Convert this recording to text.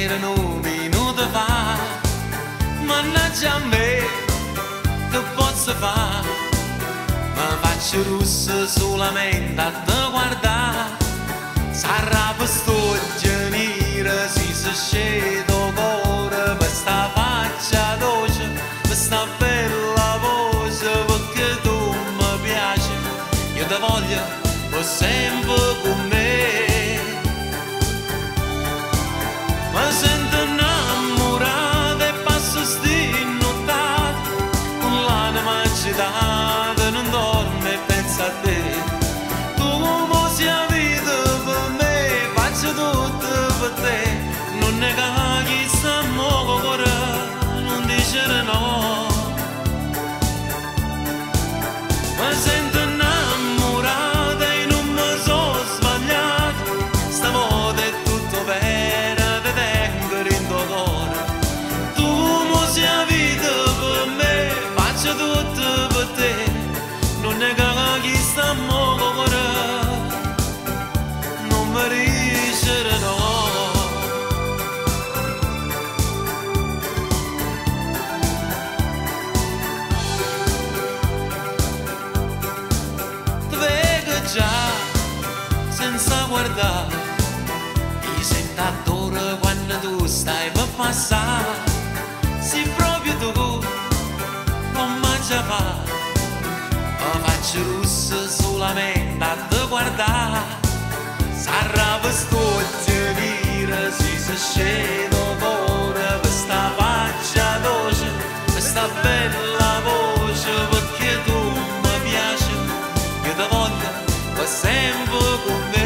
erano un minuto fa, mannaggia a me, che posso fare? Mi faccio russo solamente a te guardare, sarà per sto genere si scende cuore per sta faccia dolce, per sta bella voce, perché tu mi piaci, io ti voglio per sempre con me. Mi sento innamorato e passo sti nottate con l'anima agitata, non dormo e penso a te. Tu come sia vita per me, faccio tutto per te, non ne caghi sta mo' cuore, non dicere no. Mi sento innamorato e non mi sono sbagliato, stavolta è tutto vero. Faccio tutto per te, non ne caghi sta mo' cuore, non mi riesce no. Ti vedo già, senza guardare, mi sento adoro quando tu stai per passare, sei proprio tu. Già fa, mi faccio russo solamente a te guardare, sarà per sto genere si scende cuore, per sta faccia dolce, per sta bella voce, perché tu mi piaci, io ti voglio per sempre con me.